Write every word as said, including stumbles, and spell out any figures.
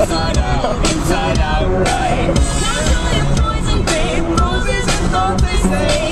inside out, inside out, right. Now know your poison, babe. Roses and thorns, they say.